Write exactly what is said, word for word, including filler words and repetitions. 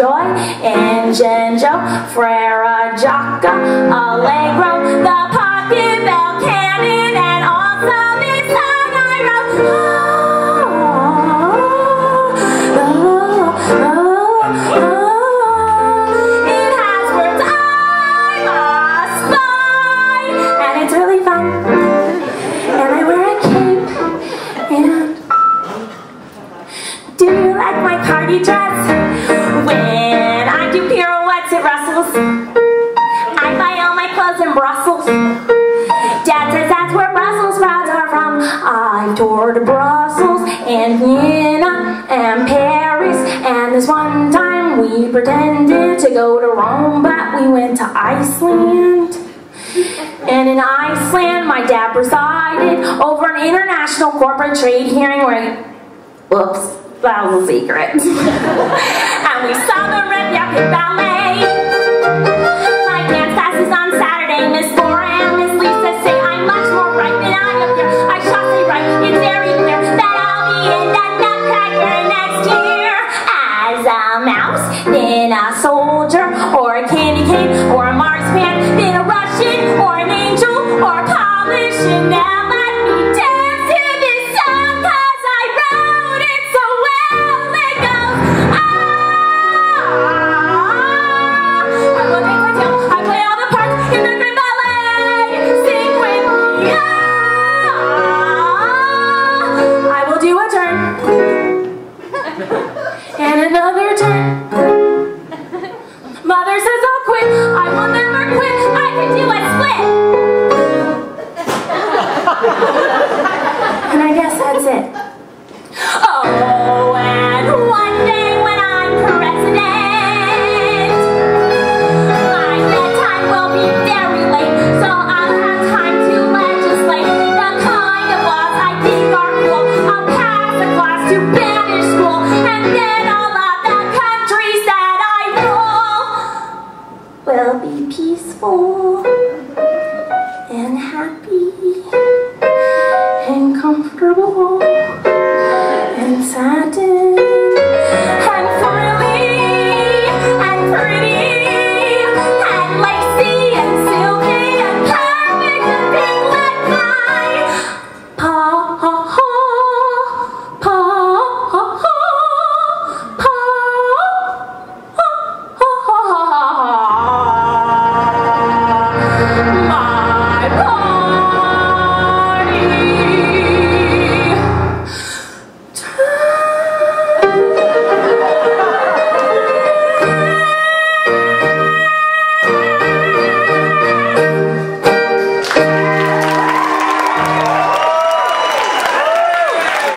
joy, ingenio, frere, jocca, allegro, the pocket bell cannon, and also this song I wrote. Oh, oh, oh, oh. It has words I must buy, and it's really fun. And I wear a cape, and do you like my party dress? When I do pirouettes at Russell's, I buy all my clothes in Brussels. Dad says that's where Brussels sprouts are from. I've toured Brussels and Vienna and Paris, and this one time we pretended to go to Rome, but we went to Iceland. And in Iceland, my dad presided over an international corporate trade hearing where he, whoops, that was a secret. And we saw the Reykjavik Ballet. My dance class is on Saturday. Miss Laura and Miss Lisa say I'm much more bright than I appear. I shall say right, it's very clear that I'll be in that Nutcracker next year. As a mouse, then a soldier, or a candy cane, or a marzipan, then a Russian, or an angel, or a Polish, and now let me dance to this song, cause I wrote it so well. It goes, ah, I will dance my tail, I play all the parts in the great ballet. Sing with me, ah, I will do a turn, and another turn. Mother says I'll quit, I will never quit, I can do a split. And I guess that's it. Oh, and one day when I'm president, my bedtime will be very late, so I'll have time to legislate the kind of laws I think are cool. I'll pass a class to banish school, and then all of the countries that I rule will be peaceful and happy and comfortable and saddened.